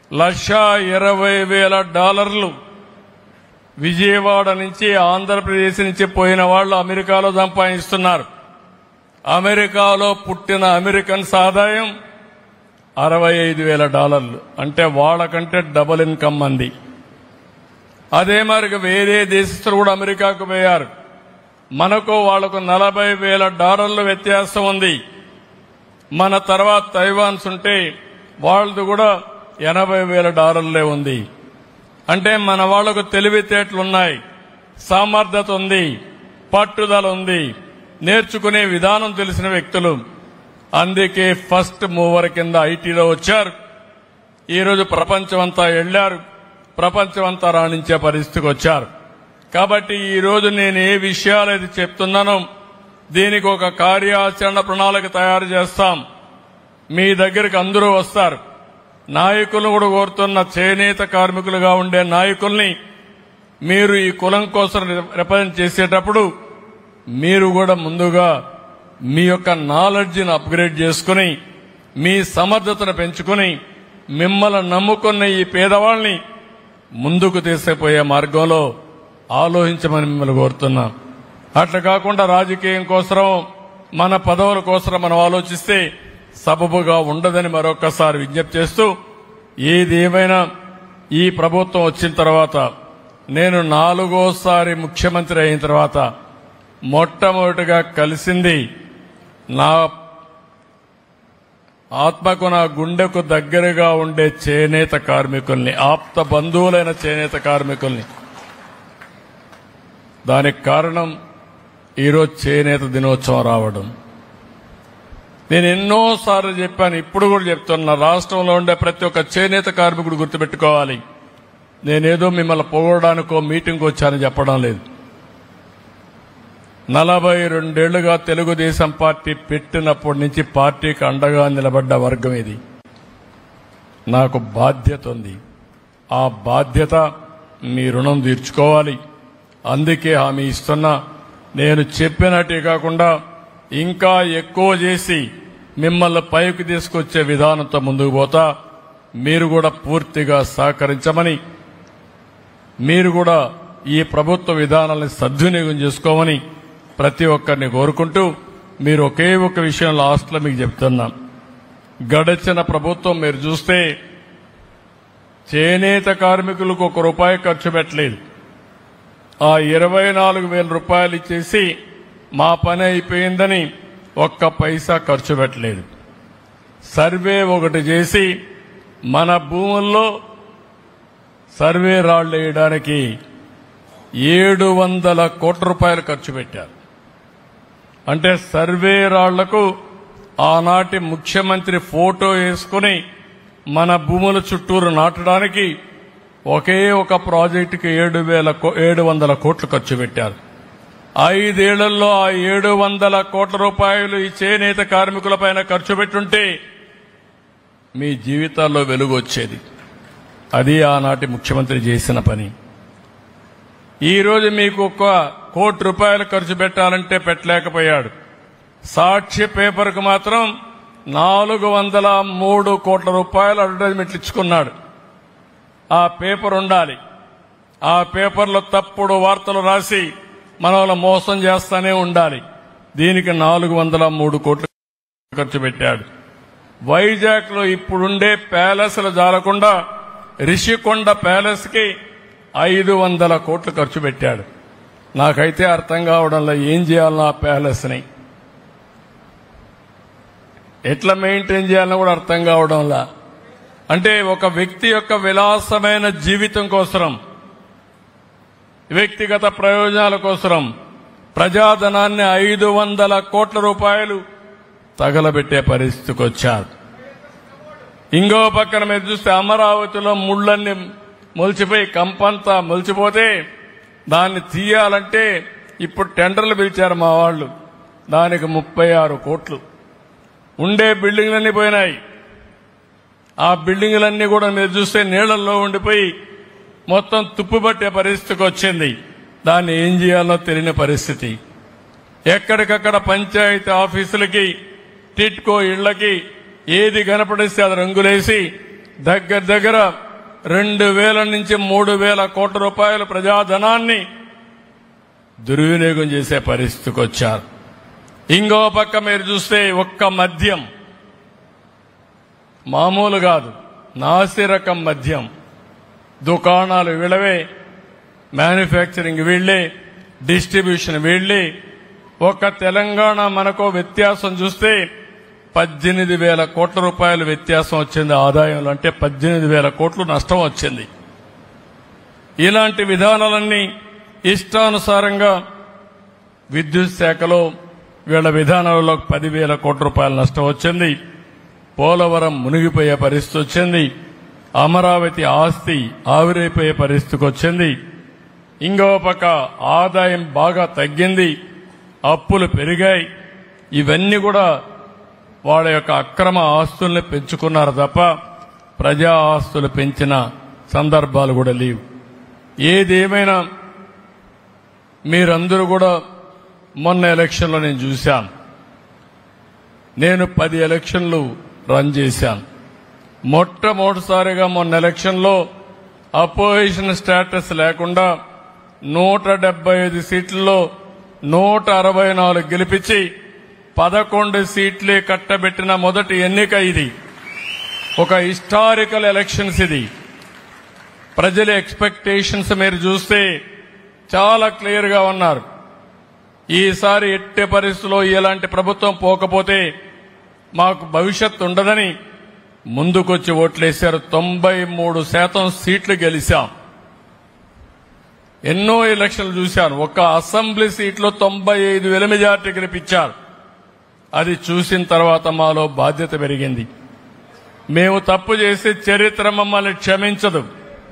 $1,20,000 విజయవాడ నుంచి ఆంధ్రప్రదేశ్ నుంచి పోయిన వాళ్ళు అమెరికాలో సంపాదిస్తున్నారు. అమెరికాలో పుట్టిన అమెరికన్స్ ఆదాయం $65,000. అంటే వాళ్ళకంటే డబుల్ ఇన్కమ్ అంది. అదే మరి వేరే దేశస్తులు కూడా అమెరికాకు పోయారు. మనకు వాళ్లకు $40,000 వ్యత్యాసం ఉంది. మన తర్వాత తైవాన్స్ ఉంటే వాళ్ళది కూడా $80,000 ఉంది. అంటే మన వాళ్లకు తెలివితేటలున్నాయి, సామర్థ్యత ఉంది, పట్టుదల ఉంది, నేర్చుకునే విధానం తెలిసిన వ్యక్తులు. అందుకే ఫస్ట్ మూవర్ కింద ఐటీలో వచ్చారు. ఈరోజు ప్రపంచమంతా వెళ్లారు, ప్రపంచమంతా రాణించే పరిస్థితికి వచ్చారు. కాబట్టి ఈరోజు నేను ఏ విషయాలైతే చెప్తున్నానో దీనికి ఒక కార్యాచరణ ప్రణాళిక తయారు చేస్తాం. మీ దగ్గరికి అందరూ వస్తారు. నాయకులను కూడా కోరుతున్న చేనేత కార్మికులుగా ఉండే నాయకుల్ని మీరు ఈ కులం కోసం రిప్రజెంట్ చేసేటప్పుడు మీరు కూడా ముందుగా మీ యొక్క నాలెడ్జిని అప్గ్రేడ్ చేసుకుని మీ సమర్థతను పెంచుకుని మిమ్మల్ని నమ్ముకున్న ఈ పేదవాళ్ళని ముందుకు తీసుకుపోయే మార్గంలో ఆలోచించమని మిమ్మల్ని కోరుతున్నాం. అట్లా కాకుండా రాజకీయం కోసం మన పదవుల కోసం మనం ఆలోచిస్తే సబబుగా ఉండదని మరొకసారి విజ్ఞప్తి చేస్తూ, ఏది ఏమైనా ఈ ప్రభుత్వం వచ్చిన తర్వాత నేను 4వ ముఖ్యమంత్రి అయిన తర్వాత మొట్టమొదటిగా కలిసింది నా ఆత్మకు నా గుండెకు దగ్గరగా ఉండే చేనేత కార్మికుల్ని, ఆప్త బంధువులైన చేనేత కార్మికుల్ని. దానికి కారణం ఈరోజు చేనేత దినోత్సవం రావడం. నేను ఎన్నోసార్లు చెప్పాను, ఇప్పుడు కూడా చెప్తున్నా, రాష్ట్రంలో ఉండే ప్రతి ఒక్క చేనేత కార్మికుడు గుర్తుపెట్టుకోవాలి. నేనేదో మిమ్మల్ని పొగడడానికో మీటింగ్కి వచ్చానని చెప్పడం లేదు. 42 ఏళ్లుగా తెలుగుదేశం పార్టీ పెట్టినప్పటి నుంచి పార్టీకి అండగా నిలబడ్డ వర్గం ఇది. నాకు బాధ్యత ఉంది. ఆ బాధ్యత మీ రుణం తీర్చుకోవాలి. అందుకే హామీ ఇస్తున్నా. నేను చెప్పినట్టే కాకుండా ఇంకా ఎక్కువ చేసి మిమ్మల్ని పైకి తీసుకొచ్చే విధానంతో ముందుకు పోతా. మీరు కూడా పూర్తిగా సహకరించమని, మీరు కూడా ఈ ప్రభుత్వ విధానాలను సద్వినియోగం చేసుకోమని ప్రతి ఒక్కరిని కోరుకుంటూ, మీరు ఒకే ఒక విషయం లాస్ట్లో మీకు చెప్తున్నా. గడిచిన ప్రభుత్వం మీరు చూస్తే చేనేత కార్మికులకు ₹1 ఖర్చు పెట్టలేదు. ఆ 24,000 రూపాయలు ఇచ్చేసి మా పని అయిపోయిందని ఒక్క పైసా ఖర్చు పెట్టలేదు. సర్వే ఒకటి చేసి మన భూముల్లో సర్వే రాళ్లు వేయడానికి ₹700 కోట్ల ఖర్చు పెట్టారు. అంటే సర్వే రాళ్లకు ఆనాటి ముఖ్యమంత్రి ఫోటో వేసుకుని మన భూముల చుట్టూరు నాటడానికి ఒకే ఒక ప్రాజెక్టుకి 700 కోట్లు ఖర్చు పెట్టారు. 5 ఏళ్లలో ఆ 700 కోట్ల రూపాయలు ఈ చేనేత కార్మికులపైన ఖర్చు పెట్టుంటే మీ జీవితాల్లో వెలుగు వచ్చేది. అది ఆనాటి ముఖ్యమంత్రి చేసిన పని. ఈరోజు మీకు ₹1 కోటి ఖర్చు పెట్టాలంటే పెట్టలేకపోయాడు. సాక్షి పేపర్కు మాత్రం ₹403 కోట్ల అడ్వర్టైజ్మెంట్లు ఇచ్చుకున్నాడు. ఆ పేపర్ ఉండాలి. ఆ పేపర్లో తప్పుడు వార్తలు రాసి మనల్ని మోసం చేస్తానే ఉండాలి. దీనికి 403 కోట్లు ఖర్చు పెట్టాడు. వైజాగ్ లో ఇప్పుడుండే ప్యాలెస్లు జాలకుండా రిషికొండ ప్యాలెస్ కి 500 కోట్లు ఖర్చు పెట్టాడు. నాకైతే అర్థం కావడంలో ఏం చేయాలన్నా ఆ ప్యాలెస్ ని ఎట్లా మెయింటైన్ చేయాలని కూడా అర్థం కావడంలా. అంటే ఒక వ్యక్తి యొక్క విలాసమైన జీవితం కోసం, వ్యక్తిగత ప్రయోజనాల కోసం ప్రజాధనాన్ని 500 కోట్ల తగలబెట్టే పరిస్థితికి వచ్చారు. ఇంకో పక్కన మీరు చూస్తే అమరావతిలో ముళ్లన్నీ మొలిచిపోయి కంపంతా మొలిచిపోతే దాన్ని తీయాలంటే ఇప్పుడు టెండర్లు పిలిచారు మా వాళ్ళు. దానికి 36 కోట్లు. ఉండే బిల్డింగ్లన్నీ పోయినాయి. ఆ బిల్డింగ్లన్నీ కూడా మీరు చూస్తే నీళ్లలో ఉండిపోయి మొత్తం తుప్పుపట్టే పరిస్థితికి వచ్చింది. దాన్ని ఏం చేయాలో తెలియని పరిస్థితి. ఎక్కడికక్కడ పంచాయతీ ఆఫీసులకి, టిట్కో ఇళ్లకి ఏది కనపడిస్తే అది రంగులేసి దగ్గర 2,000 నుంచి 3,000 కోట్ల రూపాయల ప్రజాధనాన్ని దుర్వినియోగం చేసే పరిస్థితికి వచ్చారు. ఇంకో పక్క మీరు చూస్తే ఒక్క మద్యం మామూలు కాదు, నాసిరకం మద్యం దుకాణాలు వీళ్ళవే, మ్యానుఫ్యాక్చరింగ్ వీళ్ళే, డిస్ట్రిబ్యూషన్ వీళ్ళే. ఒక తెలంగాణ మనకు వ్యత్యాసం చూస్తే 18,000 కోట్ల రూపాయల వ్యత్యాసం వచ్చింది ఆదాయంలో. అంటే 18,000 కోట్లు నష్టం వచ్చింది. ఇలాంటి విధానాలన్నీ ఇష్టానుసారంగా విద్యుత్ శాఖలో వీళ్ళ విధానంలో 10,000 కోట్ల రూపాయల నష్టం వచ్చింది. పోలవరం మునిగిపోయే పరిస్థితి వచ్చింది. అమరావతి ఆస్తి ఆవిరైపోయే పరిస్థితికి వచ్చింది. ఇంకో పక్క ఆదాయం బాగా తగ్గింది, అప్పులు పెరిగాయి. ఇవన్నీ కూడా వాళ్ళ యొక్క అక్రమ ఆస్తుల్ని పెంచుకున్నారు తప్ప ప్రజా ఆస్తులు పెంచిన సందర్భాలు కూడా లేవు. ఏదేమైనా మీరందరూ కూడా మొన్న ఎలక్షన్లో నేను చూశాను. నేను 10 ఎలక్షన్లు రన్ చేశాను. మొట్టమొదటిసారిగా మొన్న ఎలక్షన్లో అపోజిషన్ స్టేటస్ లేకుండా 175 సీట్లలో 164 గెలిపించి 11 సీట్లే కట్టబెట్టిన మొదటి ఎన్నిక ఇది. ఒక హిస్టారికల్ ఎలక్షన్స్ ఇది. ప్రజల ఎక్స్పెక్టేషన్స్ మీరు చూస్తే చాలా క్లియర్ గా ఉన్నారు. ఈసారి ఎట్టి పరిస్థితుల్లో ఇలాంటి ప్రభుత్వం పోకపోతే మాకు భవిష్యత్తు ఉండదని ముందుకొచ్చి ఓట్లేశారు. 93% సీట్లు గెలిచాం. ఎన్నో ఎలక్షన్లు చూశాను. ఒక అసెంబ్లీ సీట్లో 95,000 మెజార్టీ గెలిపించారు. అది చూసిన తర్వాత మాలో బాధ్యత పెరిగింది. మేము తప్పు చేసి చరిత్ర మమ్మల్ని క్షమించదు.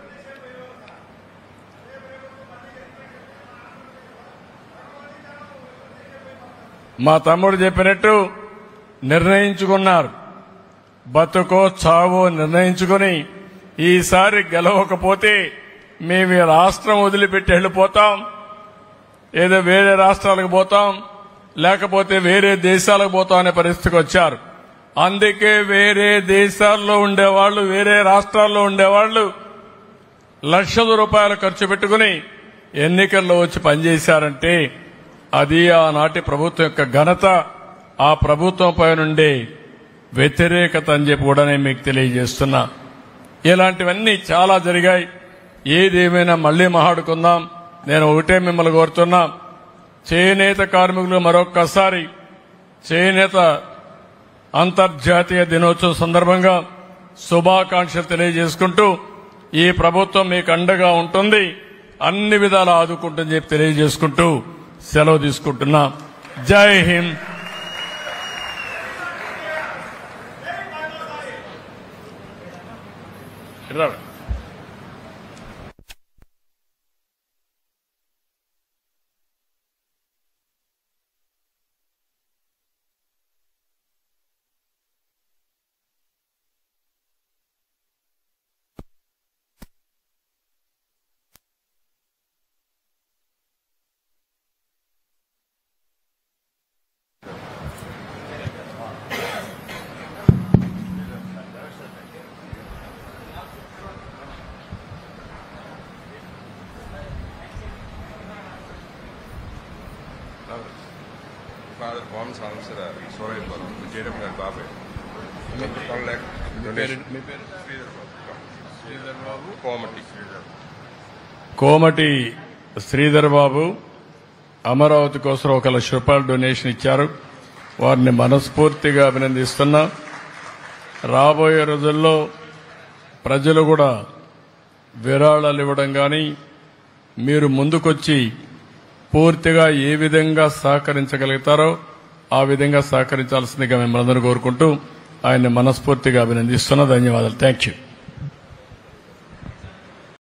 మా తమ్ముడు చెప్పినట్టు నిర్ణయించుకున్నారు. బతుకో చావో నిర్ణయించుకుని ఈసారి గెలవకపోతే మేము ఈ రాష్ట్రం వదిలిపెట్టి వెళ్ళిపోతాం, ఏదో వేరే రాష్ట్రాలకు పోతాం, లేకపోతే వేరే దేశాలకు పోతాం అనే పరిస్థితికి వచ్చారు. అందుకే వేరే దేశాల్లో ఉండేవాళ్లు, వేరే రాష్ట్రాల్లో ఉండేవాళ్లు లక్షల రూపాయలు ఖర్చు పెట్టుకుని ఎన్నికల్లో వచ్చి పనిచేశారంటే అది ఆనాటి ప్రభుత్వం యొక్క ఘనత, ఆ ప్రభుత్వం పై నుండే వ్యతిరేకత అని చెప్పి కూడా నేను మీకు తెలియజేస్తున్నా. ఇలాంటివన్నీ చాలా జరిగాయి. ఏదేమైనా మళ్లీ మాట్లాడుకుందాం. నేను ఒకటే మిమ్మల్ని కోరుతున్నా, చేనేత కార్మికులు మరొక్కసారి చేనేత అంతర్జాతీయ దినోత్సవం సందర్భంగా శుభాకాంక్షలు తెలియజేసుకుంటూ ఈ ప్రభుత్వం మీకు అండగా ఉంటుంది, అన్ని విధాలా ఆదుకుంటుందని చెప్పి తెలియజేసుకుంటూ సెలవు తీసుకుంటున్నా. జై Hind. Father Bombs answer sorry for Jayram garu babu కోమటి శ్రీధర్ బాబు అమరావతి కోసం 1,00,000 రూపాయలు డొనేషన్ ఇచ్చారు. వారిని మనస్ఫూర్తిగా అభినందిస్తున్నా. రాబోయే రోజుల్లో ప్రజలు కూడా విరాళాలు ఇవ్వడం కానీ మీరు ముందుకొచ్చి పూర్తిగా ఏ విధంగా సహకరించగలుగుతారో ఆ విధంగా సహకరించాల్సిందిగా మిమ్మల్ని అందరూ కోరుకుంటూ ఆయన్ని మనస్ఫూర్తిగా అభినందిస్తున్నా. ధన్యవాదాలు. Thank you.